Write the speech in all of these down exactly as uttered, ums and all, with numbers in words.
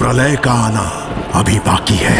प्रलय का आना अभी बाकी है।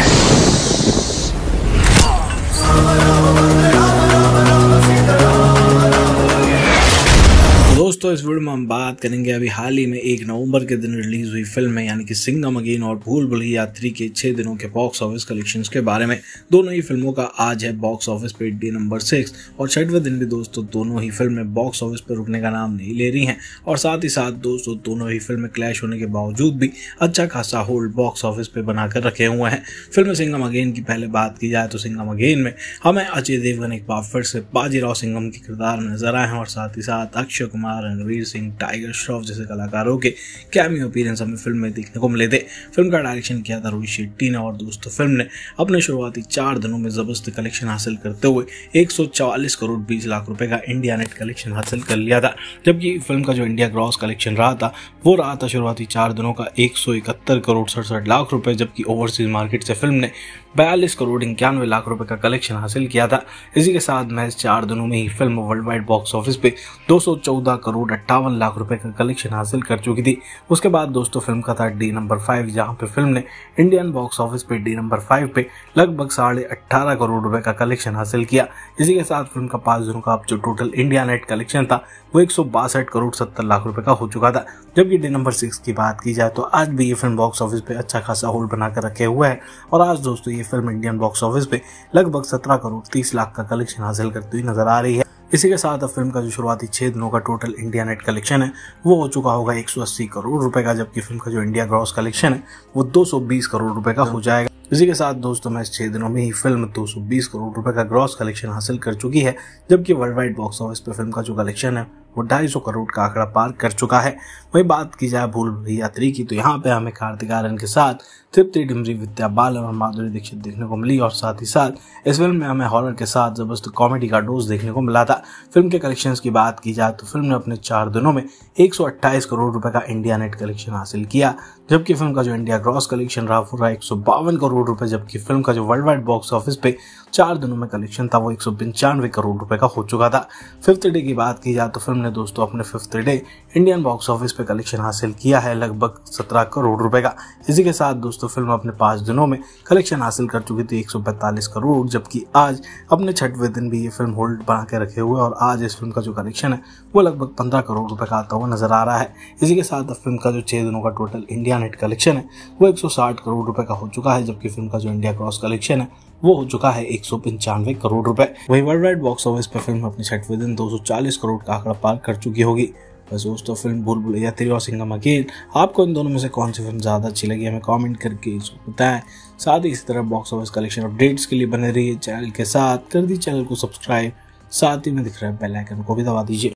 दोस्तों इस वीडियो में हम बात करेंगे अभी हाल ही में एक नवंबर के दिन रिलीज हुई फिल्म है यानी कि सिंघम अगेन और भूल भुलैया थ्री के छह दिनों के बॉक्स ऑफिस कलेक्शंस के बारे में। दोनों ही फिल्मों का आज है बॉक्स ऑफिस पे डे नंबर सिक्स और छठवें दिन भी दोस्तों दोनों ही फिल्में बॉक्स ऑफिस पे रुकने का नाम नहीं ले रही हैं और साथ ही साथ दोस्तों दोनों ही फिल्में क्लैश होने के बावजूद भी अच्छा खासा होल्ड बॉक्स ऑफिस पे बनाकर रखे हुए हैं। फिल्म सिंघम अगेन की पहले बात की जाए तो सिंघम अगेन में हमें अजय देवगन एक बार फिर से बाजीराव सिंघम के किरदार में नजर आए हैं और साथ ही साथ अक्षय कुमार, रणवीर सिंह, टाइगर श्रॉफ जैसे कलाकारों के कैमियो अपीयरेंस हमें फिल्म में देखने को मिले थे। फिल्म का डायरेक्शन किया था रोहित शेट्टी ने और दोस्तों फिल्म ने अपने शुरुआती चार दिनों में जबरदस्त कलेक्शन हासिल करते हुए एक सौ चौवालीस करोड़ बीस लाख रुपए का इंडिया नेट कलेक्शन हासिल कर लिया था, जबकि फिल्म का जो इंडिया ग्रॉस कलेक्शन रहा था वो रहा था शुरुआती चार दिनों का एक सौ इकहत्तर करोड़ सड़सठ लाख रुपए, जबकि ओवरसीज मार्केट से फिल्म ने बयालीस करोड़ इक्यानवे लाख रुपए का कलेक्शन हासिल किया था। इसी के साथ महज चार दिनों में ही film world wide box office पे दो सौ चौदह करोड़ अट्ठावन लाख रुपए का कलेक्शन हासिल कर चुकी थी। उसके बाद दोस्तों फिल्म का था डे नंबर फाइव, जहां पे फिल्म ने इंडियन बॉक्स ऑफिस पे डे नंबर फाइव पे लगभग साढ़े अट्ठारह करोड़ रुपए का कलेक्शन हासिल किया। इसी के साथ फिल्म का पांच दिनों का जो टोटल इंडिया नेट कलेक्शन था वो एक सौ बासठ करोड़ सत्तर लाख रुपए का हो चुका था। जबकि डे नंबर सिक्स की बात की जाए तो आज भी ये फिल्म बॉक्स ऑफिस पे अच्छा खासा होल्ड बनाकर रखे हुए है और आज दोस्तों ये फिल्म इंडियन बॉक्स ऑफिस पे लगभग सत्रह करोड़ तीस लाख का कलेक्शन हासिल करती हुई नजर आ रही है। इसी के साथ अब फिल्म का जो शुरुआती छह दिनों का टोटल इंडिया नेट कलेक्शन है वो हो चुका होगा एक सौ अस्सी करोड़ रुपए का, जबकि फिल्म का जो इंडिया ग्रॉस कलेक्शन है वो दो सौ बीस करोड़ रुपए का हो जाएगा। इसी के साथ दोस्तों मैं छह दिनों में ही फिल्म दो सौ बीस करोड़ रुपए का ग्रॉस कलेक्शन हासिल कर चुकी है, जबकि वर्ल्ड वाइड बॉक्स ऑफिस पे फिल्म का जो कलेक्शन है वो ढाई सौ करोड़ का आंकड़ा पार कर चुका है। वही बात की जाए भूल भुलैया थ्री की तो यहाँ पे हमें कार्तिक आर्यन के साथ तृप्ति डिमरी, विद्या बालन और माधुरी दीक्षित देखने को मिली और साथ ही साथ इस फिल्म में हमें हॉरर के साथ जबरदस्त कॉमेडी का डोज देखने को मिला था। फिल्म के कलेक्शंस की बात की जाए तो फिल्म ने अपने चार दिनों में एक सौ अट्ठाईस करोड़ रुपए का इंडिया नेट कलेक्शन हासिल किया, जबकि फिल्म का जो इंडिया ग्रॉस कलेक्शन रहा वो रहा एक सौ बावन करोड़ रुपए, जबकि फिल्म का जो वर्ल्ड वाइड बॉक्स ऑफिस पे चार दिनों में कलेक्शन था वो एक सौ पंचानवे करोड़ रुपए का हो चुका था। फिफ्थ डे की बात की जाए तो फिल्म ने दोस्तों अपने fifth day Indian box office पे कलेक्शन हासिल किया है लगभग सत्रह करोड़ रुपए का। इसी के साथ दोस्तों फिल्म अपने पांच दिनों में कलेक्शन हासिल कर चुकी थी एक सौ पैंतालीस करोड़, जबकि आज अपने छठवें दिन भी ये फिल्म होल्ड बना के रखे हुए और आज इस फिल्म का जो कलेक्शन है वो लगभग पंद्रह करोड़ रुपए का आता हुआ नजर आ रहा है। इसी के साथ फिल्म का जो छह दिनों का टोटल इंडिया नेट कलेक्शन है वो एक सौ साठ करोड़ रुपए का हो चुका है, जबकि फिल्म का जो इंडिया ग्रॉस कलेक्शन है वो हो चुका है एक सौ पंचानवे करोड़ रुपए। वही वर्ल्ड वाइड बॉक्स ऑफिस पर फिल्म अपने छठवें दिन दो सौ चालीस करोड़ का आंकड़ा पार कर चुकी होगी। बस दोस्तों फिल्म भूल भुलैया थ्री और सिंघम अगेन, आपको इन दोनों में से कौन सी फिल्म ज्यादा अच्छी लगी हमें कमेंट करके बताएं। साथ ही इसी तरह बॉक्स ऑफिस कलेक्शन अपडेट्स के लिए बने रहिए चैनल के साथ, कर दी चैनल को सब्सक्राइब, साथ ही में दिख रहा है बेल आइकन को भी दबा दीजिए।